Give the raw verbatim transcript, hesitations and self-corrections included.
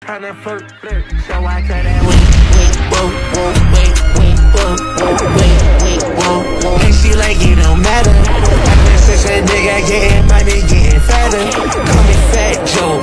tryna fuck flirt, so I cut that wait, wait, whoa, whoa, wait, wait, whoa, whoa, wait, wait, whoa, whoa. And she like it don't matter. I've been such a nigga getting money, getting fatter. Call me Fat Joe.